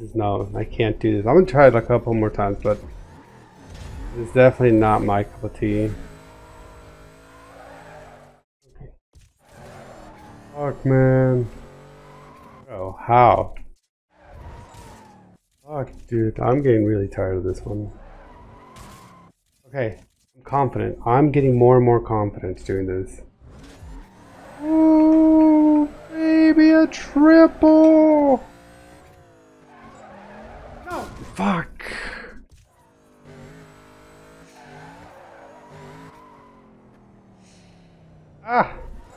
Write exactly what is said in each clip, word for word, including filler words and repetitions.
No, I can't do this. I'm gonna try it a couple more times, but it's definitely not my cup of tea. Fuck, man. Oh, how? Fuck, dude. I'm getting really tired of this one. Okay, I'm confident. I'm getting more and more confidence doing this. Oh, baby, a triple! No! Fuck! Ah!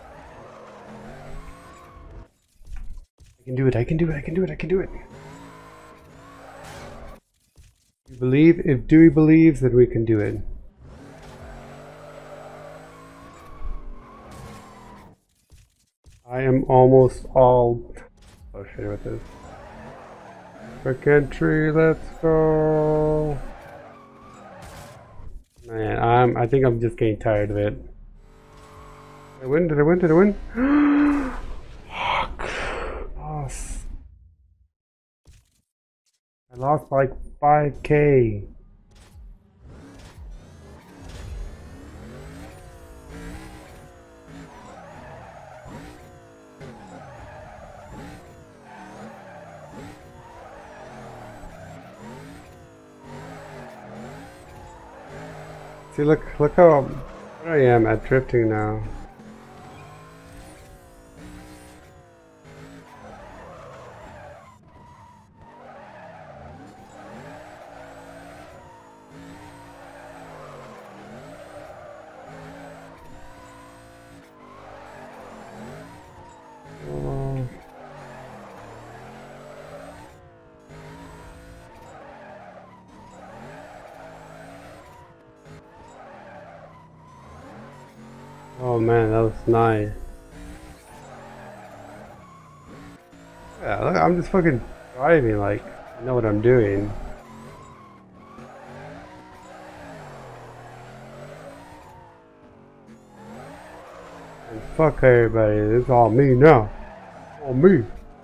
I can do it, I can do it, I can do it, I can do it. You believe? If Dewey believes, then we can do it. I am almost all associated with this. Quick entry, let's go. Man, I'm I think I'm just getting tired of it. Did I win? Did I win? Did I win? Fuck. Lost. I lost by like five K. See, look, look how where I am at drifting now. Oh. Oh man, that was nice. Yeah, look, I'm just fucking driving like I know what I'm doing. And fuck everybody, it's all me now. All me.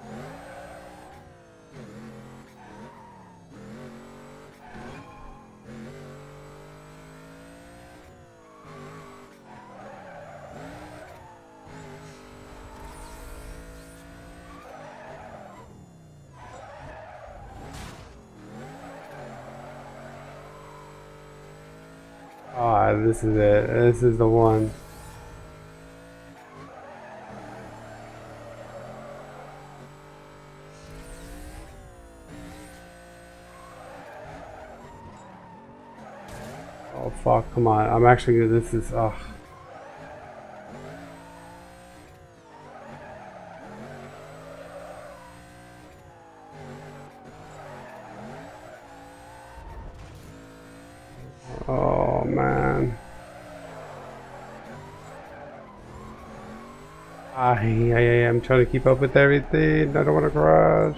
Ah, this is it. This is the one. Oh fuck, come on. I'm actually good. This is ugh. Oh man. I, I, I am trying to keep up with everything. I don't want to crash.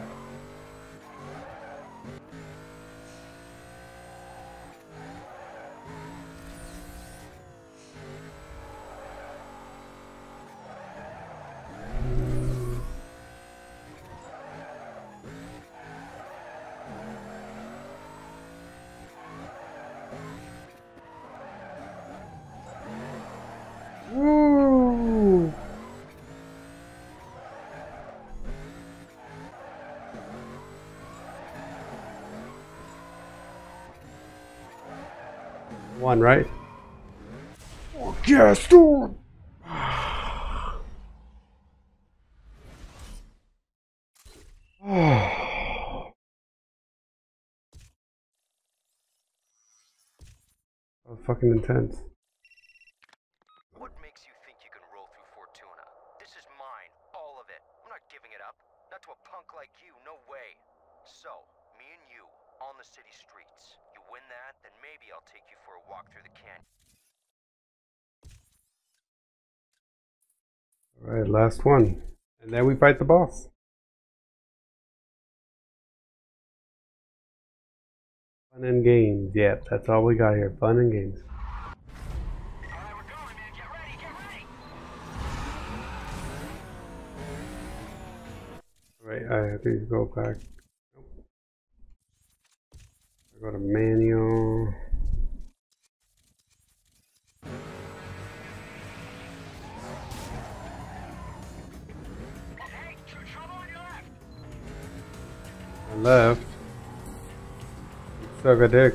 Woo! One, right? Oh, yes, dude! Oh. That was fucking intense. What makes you think you can roll through Fortuna? This is mine, all of it. I'm not giving it up. Not to a punk like you, no way. So, me and you, on the city streets. You win that, then maybe I'll take you for a walk through the canyon. Alright, last one. And then we fight the boss. Fun and games. Yep, that's all we got here. Fun and games. Alright, we're going, man. Get ready, get ready! Alright, I have to go back. Nope. Go to manual. Hey, tr- trouble on your left. I left. Suck a dick.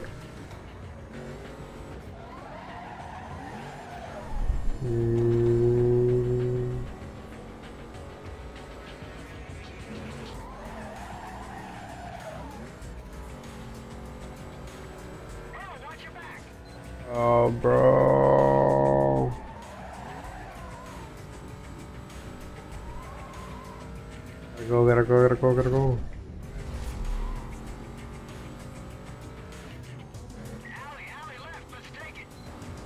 Mm. Bro, watch your back. Oh, bro. Gotta go, gotta go, gotta go, gotta go. Alley, alley left. Let's take it.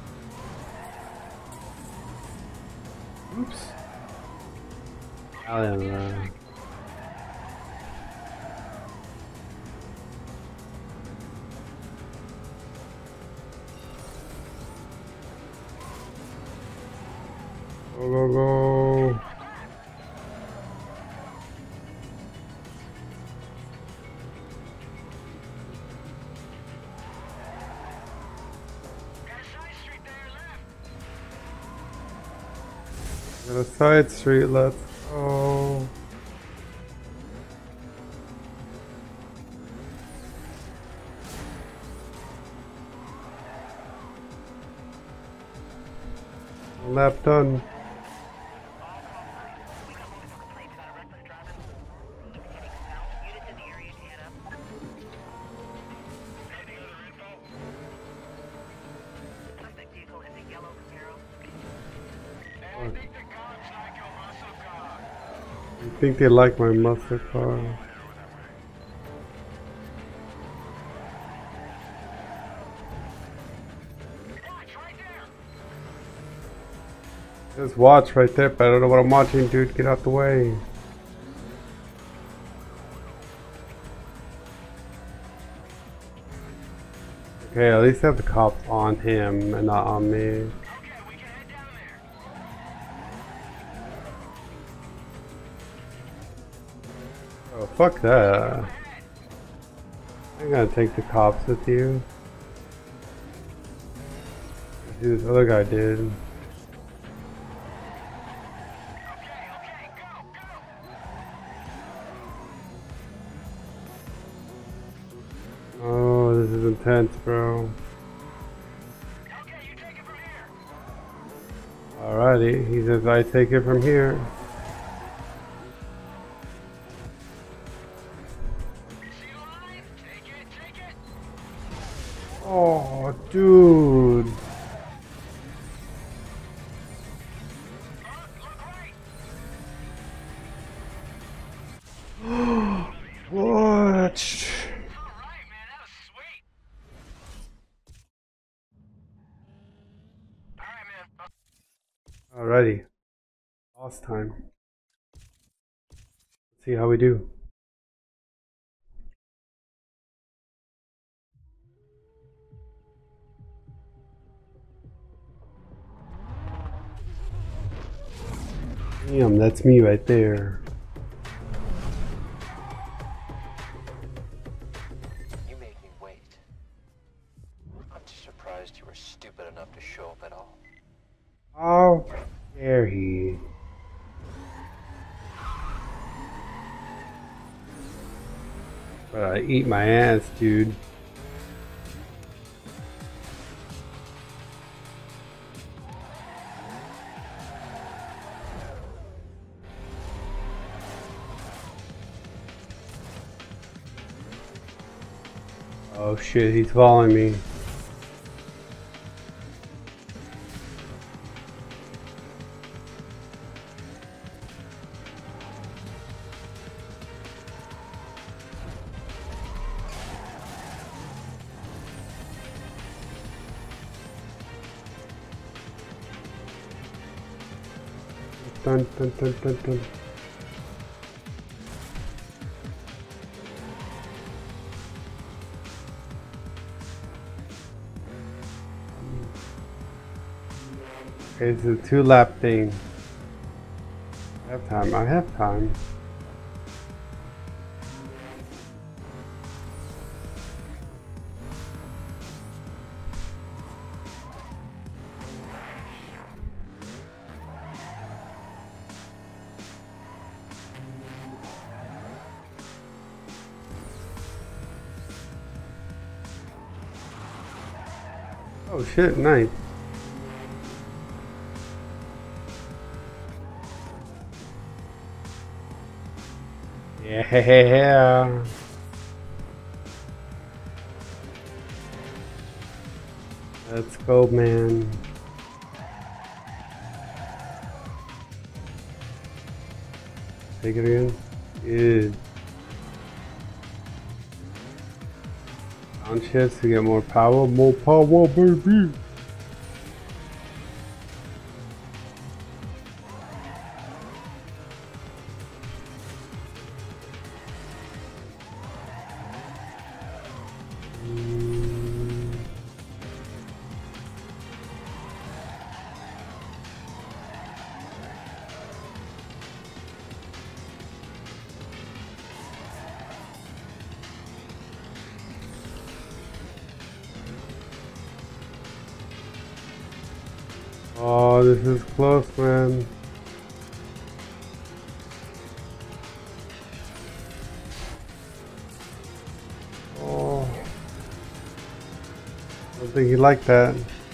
Oops. Alien, uh, go, go, go. Got a side street there, left. Got a side street, let's go. Lap done. I think they like my muscle car. Just watch right there, but I don't know what I'm watching, dude. Get out the way. Okay, at least have the cops on him and not on me. Okay, we can head down there. Oh, fuck that. I'm gonna take the cops with you. See, this other guy did. Okay, okay, go, go. Oh, this is intense, bro. Okay, you take it from here. Alrighty, he says I take it from here. See the line? Take it, take it. Oh, dude. Look, look right. What? All right, man, that was sweet. All right, man. Alrighty. Boss time. Let's see how we do. Damn, that's me right there. You made me wait. I'm just surprised you were stupid enough to show up at all. How dare he? But I eat my ass, dude. Oh shit, he's following me. Dun dun dun dun dun. Okay, it's a two lap thing. I have time, I have time. Oh shit, nice. Yeah. Let's go, man. Take it again. Good. Down chest to get more power. More power, baby. Oh, this is close, man. Oh, I don't think he liked that.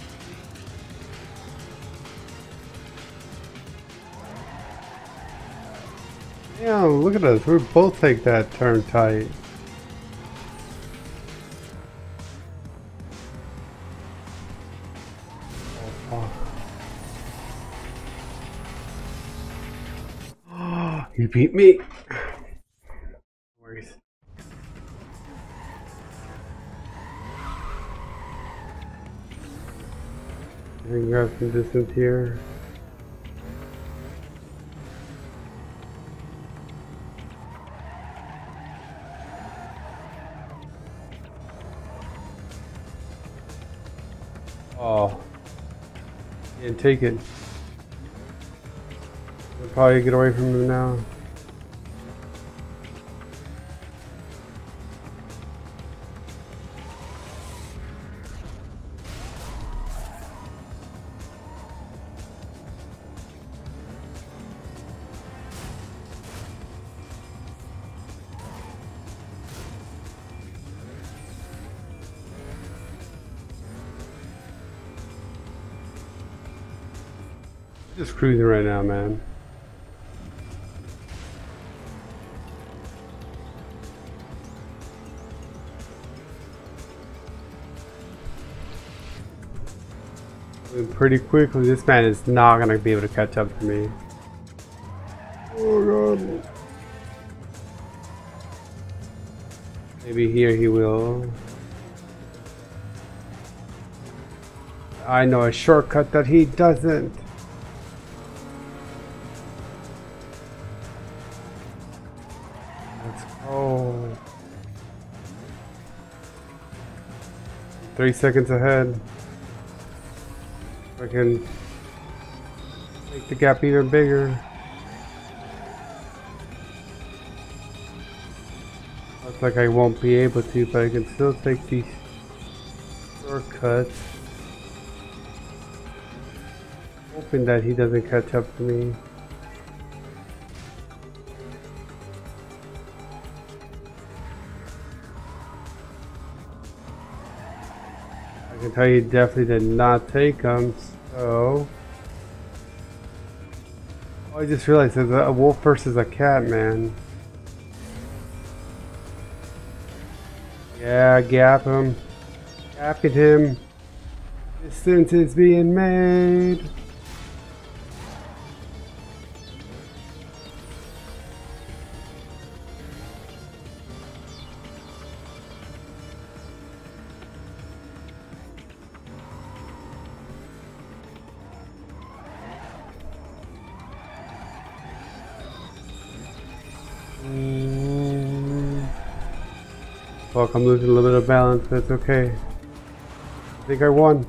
Yeah, look at us. We both take that turn tight. Oh, he beat me. No worries. I can grab some distance here. Oh, yeah, take it. We'll probably get away from him now. Just cruising right now, man. Moving pretty quickly. This man is not gonna be able to catch up to me. Oh god. Maybe here he will. I know a shortcut that he doesn't. Let's go. Three seconds ahead. I can make the gap even bigger. Looks like I won't be able to, but I can still take these shortcuts. Hoping that he doesn't catch up to me. I can tell you definitely did not take them, so... Oh, I just realized there's a wolf versus a cat, man. Yeah, gap him. Gap at him. Distance is being made. Mm. Fuck, I'm losing a little bit of balance, but it's okay. I think I won.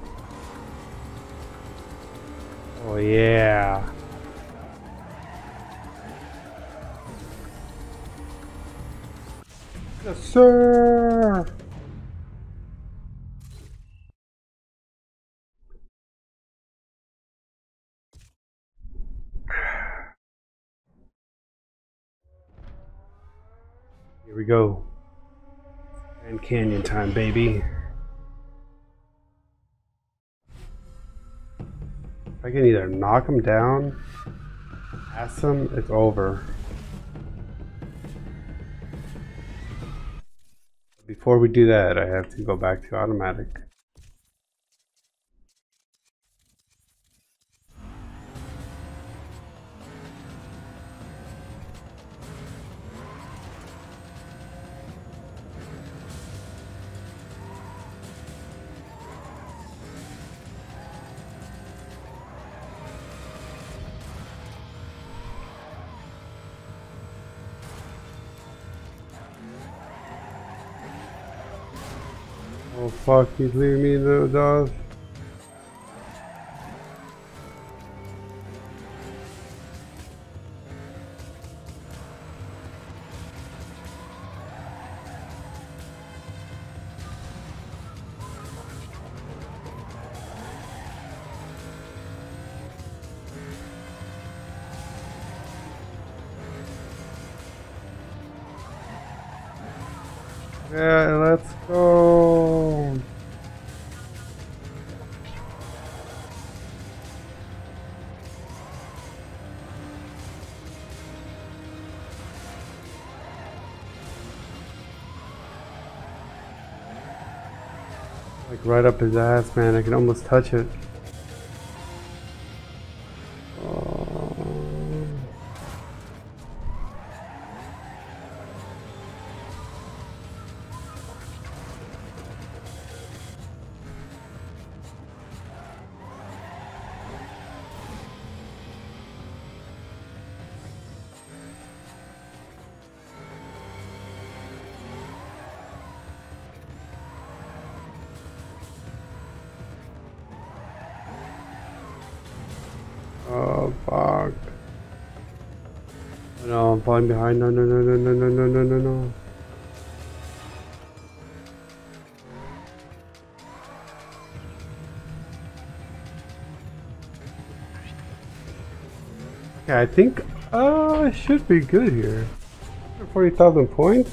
Oh yeah. Yes, sir. Here we go. Grand Canyon time, baby. I can either knock him down, pass him, it's over. Before we do that, I have to go back to automatic. Oh fuck, he's leaving me in the dust. Yeah, let's go. Like right up his ass, man. I can almost touch it. Oh fuck. No, I'm falling behind. No, no, no, no, no, no, no, no, no, no. Okay, I think uh, I should be good here. forty thousand points?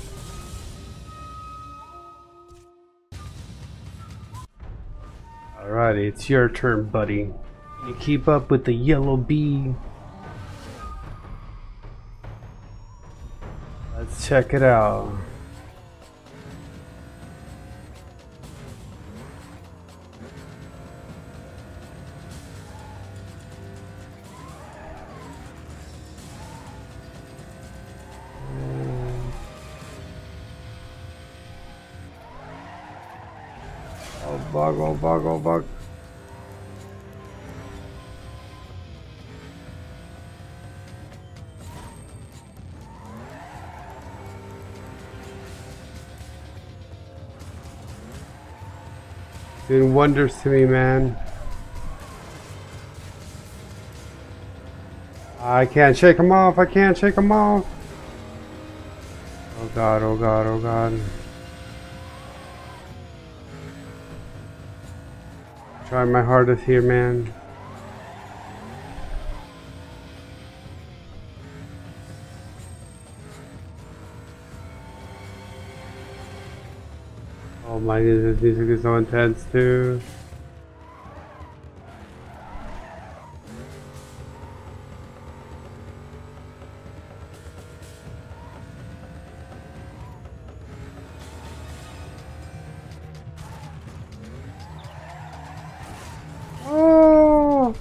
Alrighty, it's your turn, buddy. You keep up with the yellow bee. Let's check it out. Oh bug, oh bug, oh bug. Doing wonders to me, man. I can't shake him off. I can't shake him off. Oh god, oh god, oh god. Trying my hardest here, man. Oh my goodness, this music is so intense too. Oh!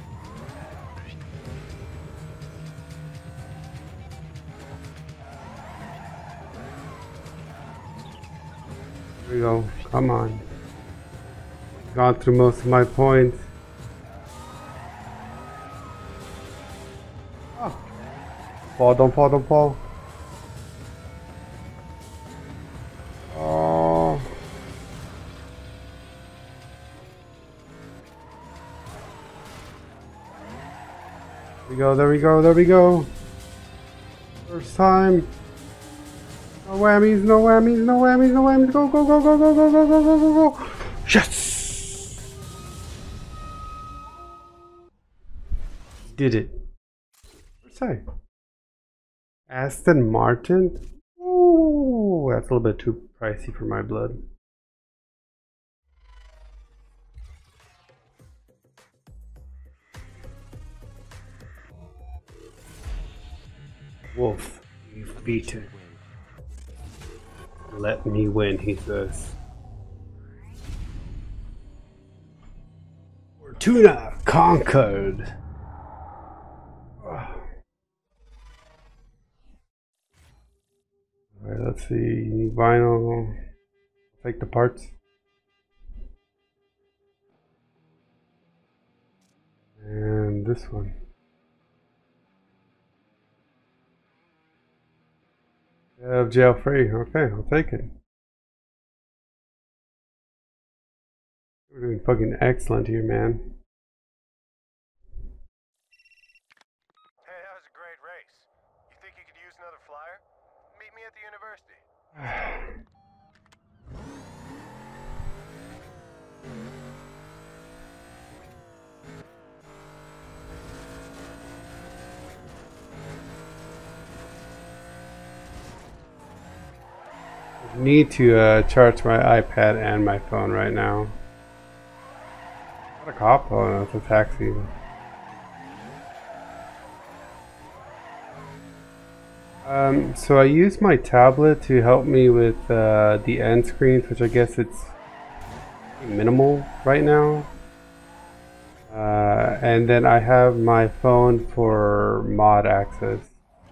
Here we go. Come on. Gone through most of my points. Oh. Fall, don't fall, don't fall. Oh. There we go, there we go, there we go. First time. No whammies, no whammies, no whammies, no whammies. Go, go, go, go, go, go, go, go, go, go, go. Yes! Did it. What's that? Aston Martin? Ooh, that's a little bit too pricey for my blood. Wolf, you've beaten. Let me win, he says. Fortuna conquered. Alright, let's see. You need vinyl. Take the parts. And this one. Yeah, jail free. Okay, I'll take it. We're doing fucking excellent here, man. Hey, that was a great race. You think you could use another flyer? Meet me at the university. I need to uh, charge my iPad and my phone right now. Not a cop? Oh no, it's a taxi. Um, so I use my tablet to help me with uh, the end screens, which I guess it's minimal right now. Uh, and then I have my phone for mod access.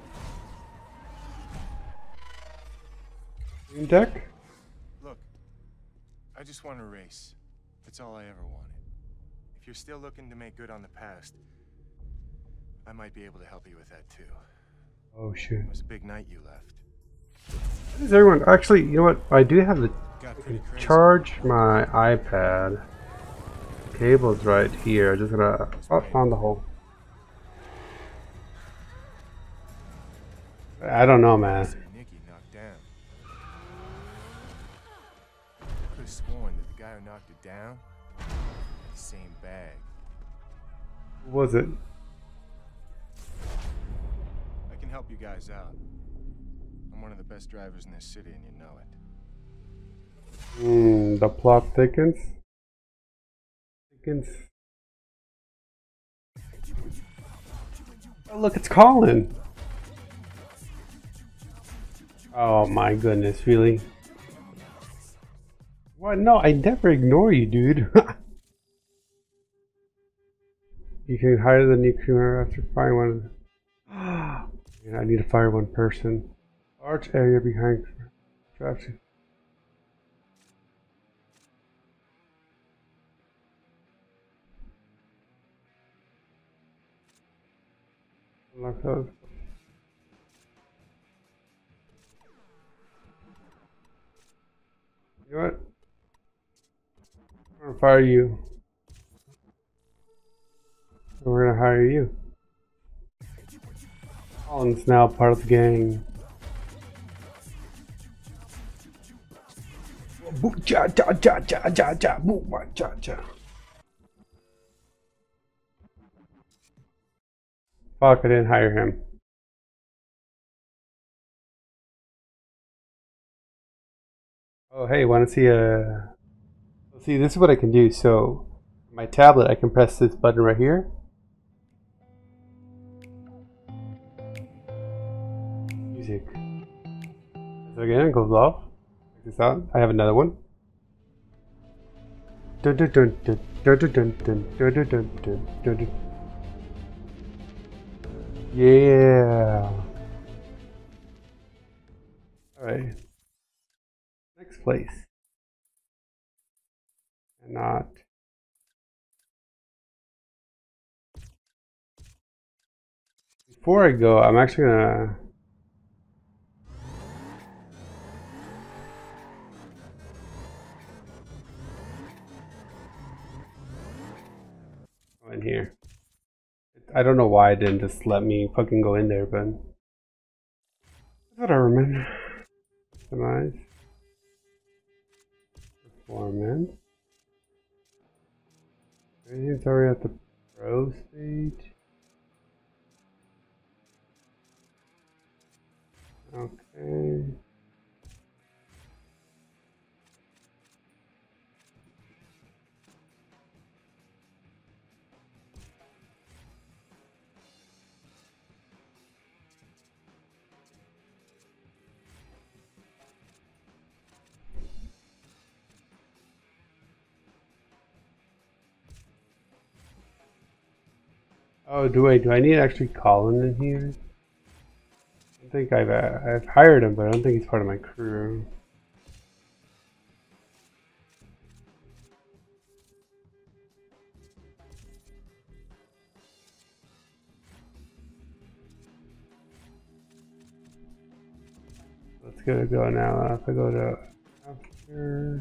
Steam Deck? Look, I just want to race. That's all I ever wanted. If you're still looking to make good on the past, I might be able to help you with that too. Oh shit. It was a big night you left. Is everyone actually, you know what? I do have the Got pretty crazy. charge my iPad. The cable's right here. Just gonna oh, found the hole. I don't know, man. Say Nikki knocked down. Could have sworn that the guy who knocked it down had the same bag. Who was it? I can help you guys out. I'm one of the best drivers in this city, and you know it. Hmm, the plot thickens. Thickens. Oh, look, it's Colin. Oh my goodness, really? What? No, I never ignore you, dude. You can hire the new crew after firing one. Yeah, I need to fire one person. Large area behind traffic. Unlock those. You know what? I'm gonna fire you. And we're gonna hire you. Colin's now part of the gang. Boo cha cha cha cha cha cha boo cha cha. Fuck, I didn't hire him. Oh hey, wanna see a see this is what I can do. So my tablet I can press this button right here. Music. So again it goes off. Check this out. I have another one. Dun dun dun dun dun dun dun dun dun dun dun dun dun. Yeah. Alright. Next place. And not. Before I go, I'm actually gonna. Go in here. I don't know why it didn't just let me fucking go in there, but whatever, man. Customize. Performance. It's already at the pro stage. Okay. Oh, do I do I need to actually Colin in here? I don't think I've uh, I've hired him, but I don't think he's part of my crew. Let's go go now. If I go to after.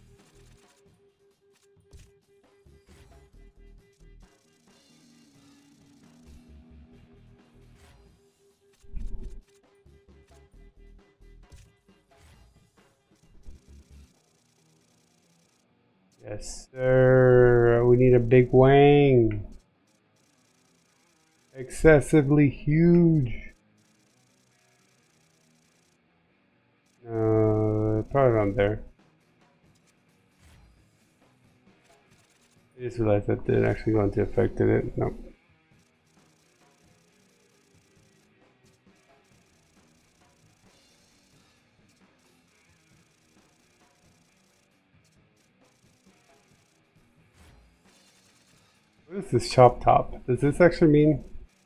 Yes, sir. We need a big wang. Excessively huge. Uh, probably around there. I just realized that didn't actually go into effect, did it? Nope. What is this chop top? Does this actually mean?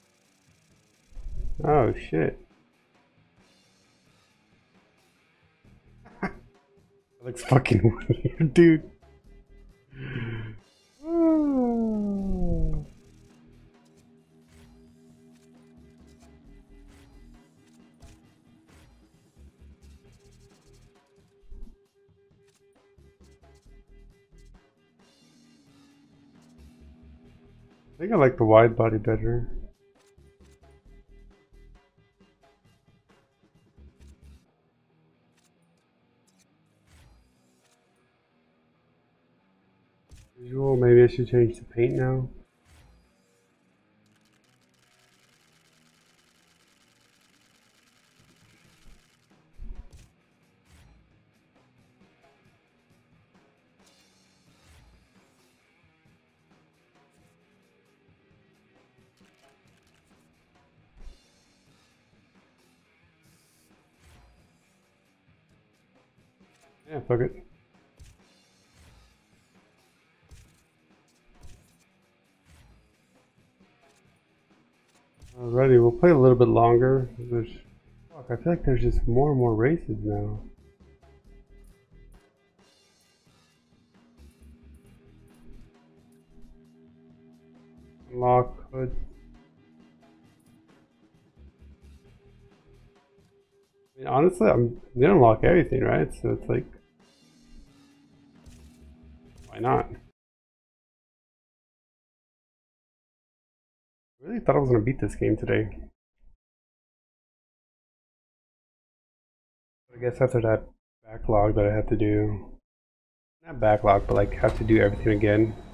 Oh shit. That looks fucking weird, dude. I think I like the wide body better. Visual, maybe I should change the paint now. Yeah, fuck it. Alrighty, we'll play a little bit longer. There's, fuck, I feel like there's just more and more races now. Unlock hood. I mean, honestly, I'm gonna unlock everything, right? So it's like, why not? I really thought I was gonna beat this game today. I guess after that backlog that I had to do, not backlog, but like have to do everything again.